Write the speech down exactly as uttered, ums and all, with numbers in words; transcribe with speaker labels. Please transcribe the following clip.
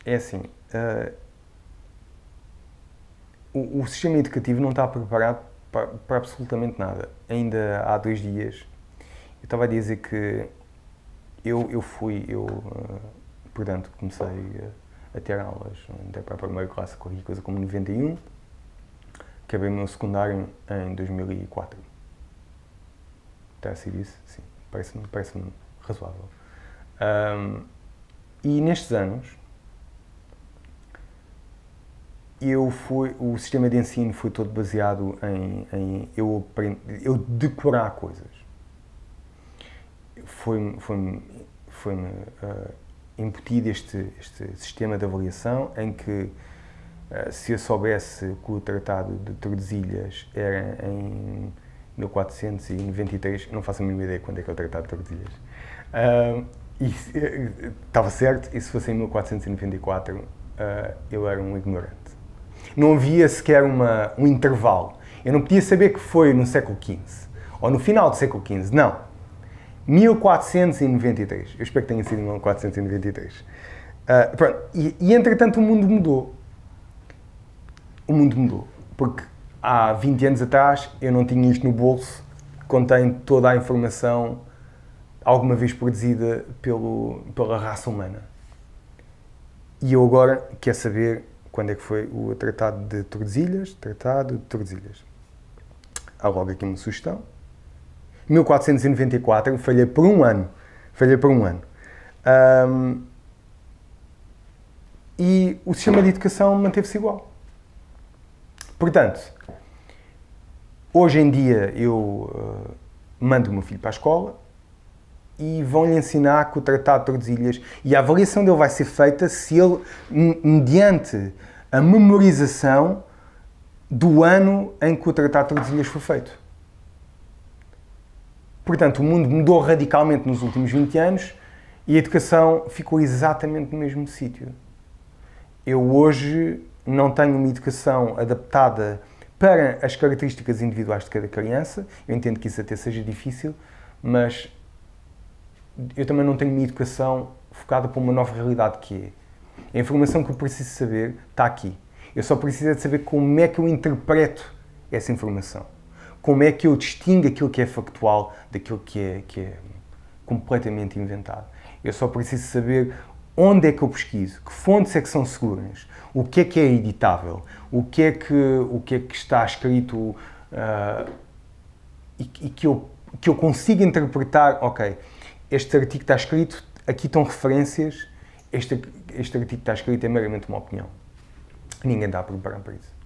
Speaker 1: é assim, uh, o, o sistema educativo não está preparado para, para absolutamente nada. Ainda há dois dias, eu estava a dizer que eu, eu fui, eu, uh, portanto, comecei a, a ter aulas até para a primeira classe, qualquer coisa como noventa e um, acabei o meu secundário em dois mil e quatro. Está a ser isso? Sim, parece-me parece razoável. Um, e nestes anos, eu fui, o sistema de ensino foi todo baseado em, em eu, aprend, eu decorar coisas. Foi-me foi foi uh, imputido este, este sistema de avaliação em que, uh, se eu soubesse que o Tratado de Tordesilhas era em mil quatrocentos e noventa e três, não faço a mínima ideia quando é que é o Tratado de Tordesilhas, uh, e estava certo, e se fosse em mil quatrocentos e noventa e quatro, uh, eu era um ignorante. Não havia sequer uma, um intervalo. Eu não podia saber que foi no século quinze, ou no final do século quinze, não. mil quatrocentos e noventa e três. Eu espero que tenha sido em mil quatrocentos e noventa e três. Uh, pronto. E, e, entretanto, o mundo mudou. O mundo mudou. Porque há vinte anos atrás eu não tinha isto no bolso, que contém toda a informação alguma vez produzida pelo, pela raça humana. E eu agora quero saber quando é que foi o Tratado de Tordesilhas. Tratado de Tordesilhas. Há logo aqui uma sugestão. mil quatrocentos e noventa e quatro, falhei por um ano. Falhei por um ano. Um, e o sistema de educação manteve-se igual. Portanto, hoje em dia eu uh, mando o meu filho para a escola e vão-lhe ensinar que o Tratado de Tordesilhas, e a avaliação dele vai ser feita se ele, mediante a memorização do ano em que o Tratado de Tordesilhas foi feito. Portanto, o mundo mudou radicalmente nos últimos vinte anos e a educação ficou exatamente no mesmo sítio. Eu hoje não tenho uma educação adaptada para as características individuais de cada criança. Eu entendo que isso até seja difícil, mas eu também não tenho uma educação focada para uma nova realidade que é. A informação que eu preciso saber está aqui. Eu só preciso de saber como é que eu interpreto essa informação. Como é que eu distingo aquilo que é factual daquilo que é, que é completamente inventado. Eu só preciso saber onde é que eu pesquiso, que fontes é que são seguras, o que é que é editável, o que é que, o que, é que está escrito uh, e, e que, eu, que eu consigo interpretar, ok, este artigo está escrito, aqui estão referências, este, este artigo está escrito é meramente uma opinião. Ninguém está a preparar para isso.